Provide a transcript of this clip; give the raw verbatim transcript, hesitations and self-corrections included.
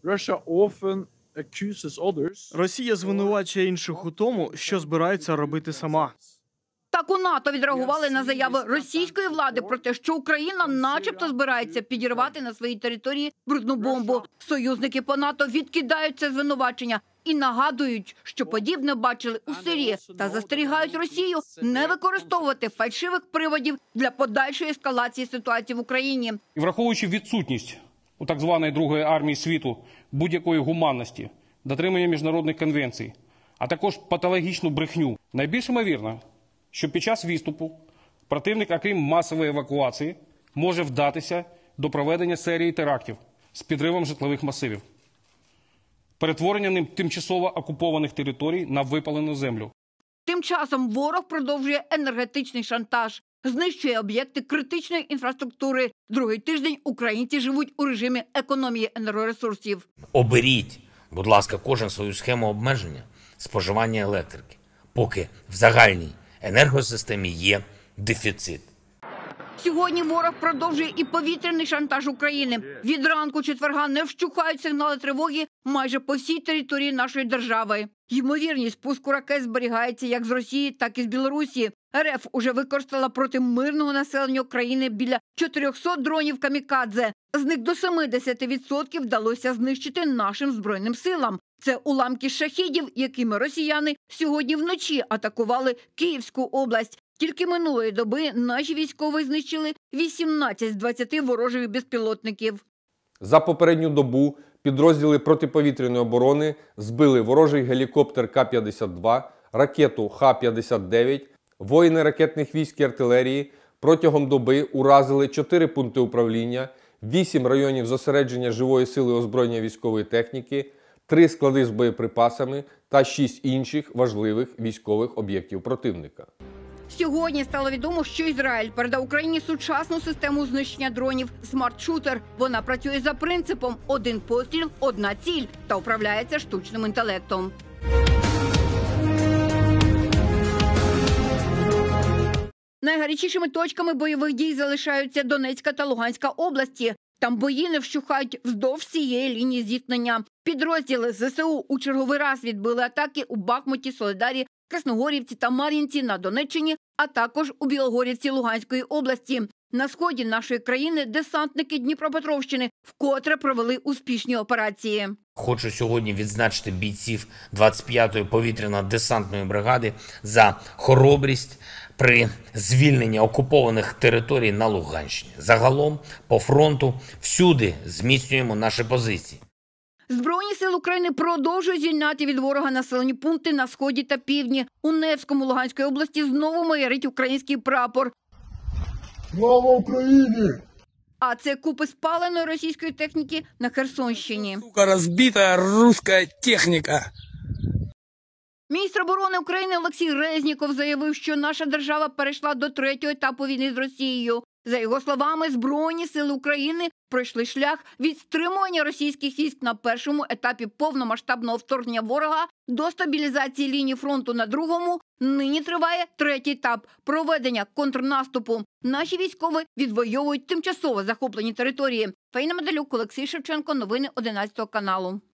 Росія звинувачує інших у тому, що збирається робити сама. Так у НАТО відреагували на заяви російської влади про те, що Україна начебто збирається підірвати на своїй території брудну бомбу. Союзники по НАТО відкидають це звинувачення і нагадують, що подібне бачили у Сирії, та застерігають Росію не використовувати фальшивих приводів для подальшої ескалації ситуації в Україні. І враховуючи відсутність у так званої Другої армії світу будь-якої гуманності, дотримання міжнародних конвенцій, а також патологічну брехню, найбільш ймовірно, що під час відступу противник, окрім масової евакуації, може вдатися до проведення серії терактів з підривом житлових масивів, перетворення ним тимчасово окупованих територій на випалену землю. Тим часом ворог продовжує енергетичний шантаж, знищує об'єкти критичної інфраструктури. Другий тиждень українці живуть у режимі економії енергоресурсів. Оберіть, будь ласка, кожен свою схему обмеження споживання електрики, поки в загальній енергосистемі є дефіцит. Сьогодні ворог продовжує і повітряний шантаж України. Від ранку четверга не вщухають сигнали тривоги майже по всій території нашої держави. Ймовірність пуску ракет зберігається як з Росії, так і з Білорусі. РФ уже використала проти мирного населення України біля чотирьохсот дронів камікадзе. З них до семидесяти відсотків вдалося знищити нашим Збройним силам. Це уламки шахідів, якими росіяни сьогодні вночі атакували Київську область. Тільки минулої доби наші військові знищили вісімнадцять з двадцяти ворожих безпілотників. За попередню добу підрозділи протиповітряної оборони збили ворожий гелікоптер Ка п'ятдесят два, ракету Ха п'ятдесят дев'ять, воїни ракетних військ і артилерії протягом доби уразили чотири пункти управління, вісім районів зосередження живої сили озброєння військової техніки, три склади з боєприпасами та шість інших важливих військових об'єктів противника. Сьогодні стало відомо, що Ізраїль передав Україні сучасну систему знищення дронів «Смарт-шутер». Вона працює за принципом «один постріл, одна ціль» та управляється штучним інтелектом. Найгарячішими точками бойових дій залишаються Донецька та Луганська області. Там бої не вщухають вздовж всієї лінії зіткнення. Підрозділи Зе Се У у черговий раз відбили атаки у Бахмуті, Солидарі, Красногорівці та Мар'їнці на Донеччині, а також у Білогорівці Луганської області. На сході нашої країни десантники Дніпропетровщини вкотре провели успішні операції. Хочу сьогодні відзначити бійців двадцять п'ятої повітряно-десантної бригади за хоробрість при звільненні окупованих територій на Луганщині. Загалом по фронту всюди зміцнюємо наші позиції. Збройні сили України продовжують звільняти від ворога населені пункти на сході та півдні. У Невському Луганської області знову майорить український прапор. Слава Україні! А це купи спаленої російської техніки на Херсонщині. Сука, розбита руська техніка. Міністр оборони України Олексій Резніков заявив, що наша держава перейшла до третього етапу війни з Росією. За його словами, Збройні сили України пройшли шлях від стримування російських військ на першому етапі повномасштабного вторгнення ворога до стабілізації лінії фронту на другому. Нині триває третій етап – проведення контрнаступу. Наші військові відвоюють тимчасово захоплені території. Фаїна Медалюк, Олексій Шевченко, новини одинадцятого каналу.